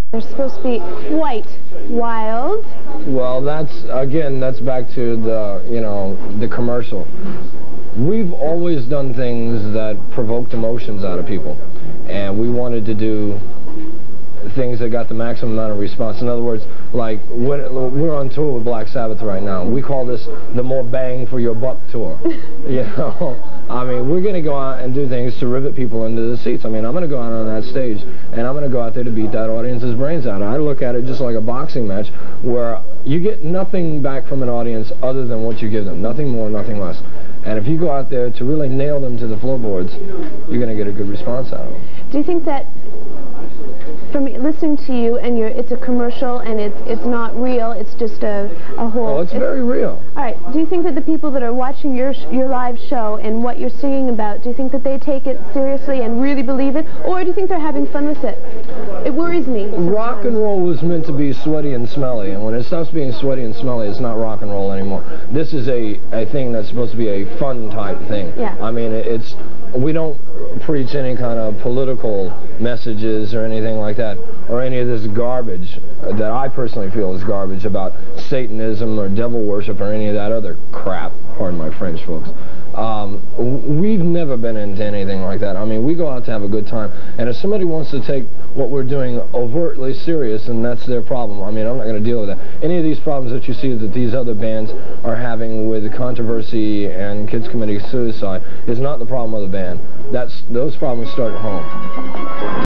They're supposed to be white, wild. Well, that's back to the commercial. We've always done things that provoked emotions out of people, and we wanted to do things that got the maximum amount of response. In other words, like we're on tour with Black Sabbath right now. We call this the more bang for your buck tour. You know, I mean, we're going to go out and do things to rivet people into the seats. I mean, I'm going to go out on that stage, and I'm going to go out there to beat that audience's brains out. I look at it just like a boxing match where you get nothing back from an audience other than what you give them. Nothing more, nothing less. And if you go out there to really nail them to the floorboards, you're going to get a good response out of them. Do you think that from listening to you and it's a commercial and it's not real, it's just a whole... Oh, it's very real. All right. Do you think that the people that are watching your live show and what you're singing about, do you think that they take it seriously and really believe it, or do you think they're having fun with it? It worries me sometimes. Rock and roll was meant to be sweaty and smelly, and when it stops being sweaty and smelly, it's not rock and roll anymore. This is a thing that's supposed to be a fun type thing. Yeah. I mean, we don't preach any kind of political messages or anything like that, or any of this garbage that I personally feel is garbage about Satanism or devil worship or any of that other crap. Pardon my French, folks. We've never been into anything like that. I mean, we go out to have a good time, and if somebody wants to take what we're doing overtly serious, then that's their problem. I mean, I'm not going to deal with that. Any of these problems that you see that these other bands are having with controversy and kids committing suicide is not the problem of the band. Those problems start at home.